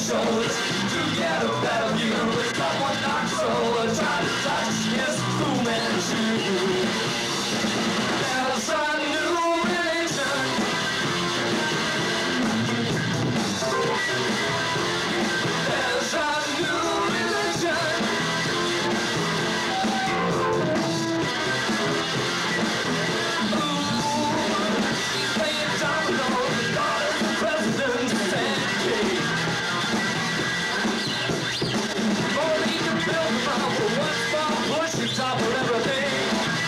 shows to get a better view. It's not one dark soul trying to touch his Fu Manchu. There's a new religion. There's a new religion. Ooh, he's playing dominoes with daughters and presidents and kings. Before he can build them up with one small push, he toppled everything.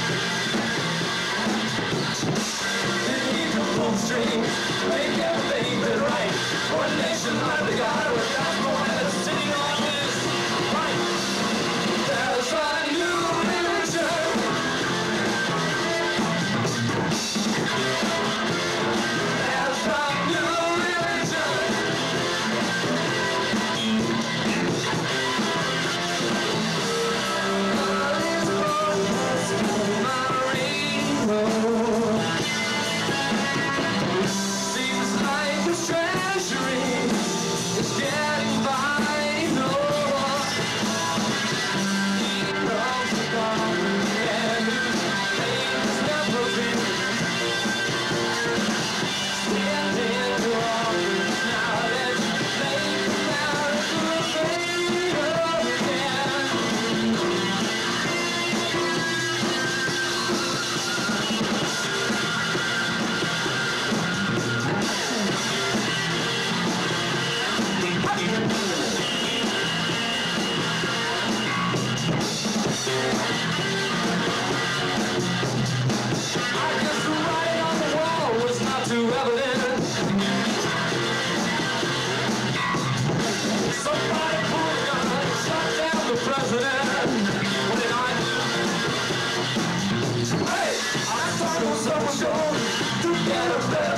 Then he can pull strings, make everything been right. One nation under God, without Mohammed sitting on his right. There's a new religion. There's a new religion. Seems like his treasury is getting by, no. He comes to God and his name is never been. Stand in your office now, let's make America great again. I guess the writing on the wall was not too evident. Somebody pulled a gun and shot down the president. What did I do? Hey, I started on some show to get a better